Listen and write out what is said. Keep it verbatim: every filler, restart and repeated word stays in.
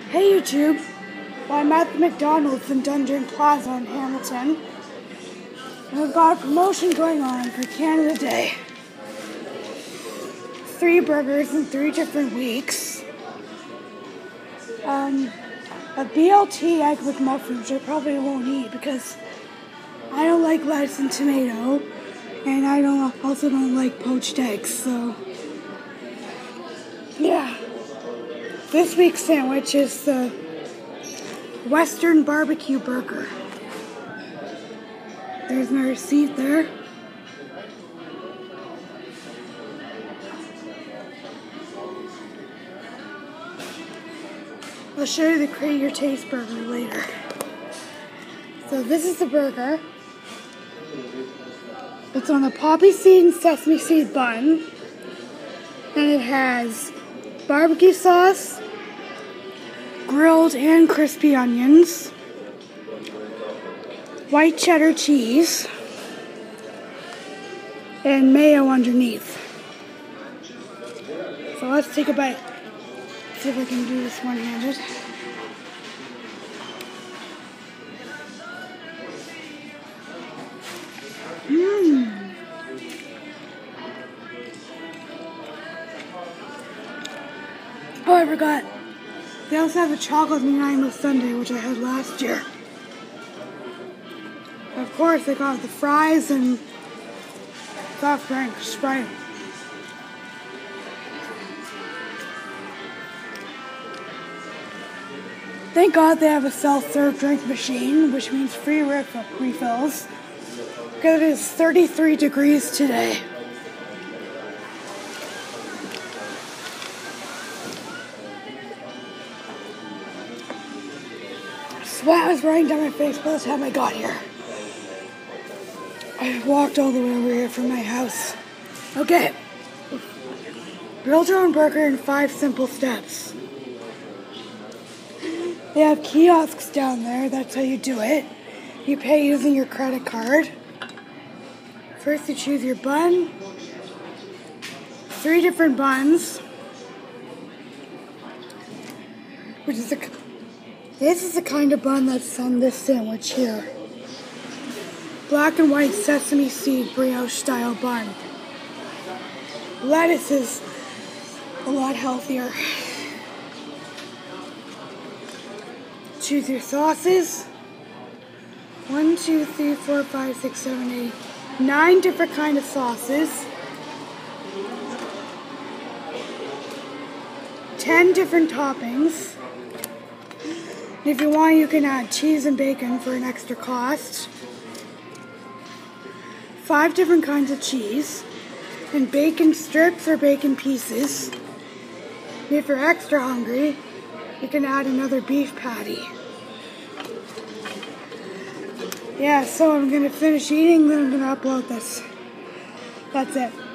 Hey YouTube, well, I'm at the McDonald's in Dungeon Plaza in Hamilton, and we've got a promotion going on for Canada Day. Three burgers in three different weeks. Um, a B L T egg McMuffin, which I probably won't eat because I don't like lettuce and tomato, and I don't also don't like poached eggs, so yeah. This week's sandwich is the Western Barbecue Burger. There's my receipt there. I'll show you the Create Your Taste burger later. So this is the burger. It's on a poppy seed and sesame seed bun. And it has barbecue sauce, grilled and crispy onions, white cheddar cheese, and mayo underneath. So let's take a bite. See if I can do this one-handed. Mmm. Oh, I forgot. They also have a chocolate Nanaimo sundae, which I had last year. Of course, I got the fries and soft drink, Sprite. Thank God they have a self-serve drink machine, which means free ref- refills, because it is thirty-three degrees today. Sweat was running down my face by the time I got here. I walked all the way over here from my house. Okay. Build your own burger in five simple steps. They have kiosks down there. That's how you do it. You pay using your credit card. First you choose your bun. Three different buns. Which is a... This is the kind of bun that's on this sandwich here. Black and white sesame seed brioche style bun. Lettuce is a lot healthier. Choose your sauces. One, two, three, four, five, six, seven, eight. Nine different kind of sauces. Ten different toppings. If you want, you can add cheese and bacon for an extra cost. Five different kinds of cheese. And bacon strips or bacon pieces. And if you're extra hungry, you can add another beef patty. Yeah, so I'm going to finish eating, then I'm going to upload this. That's it.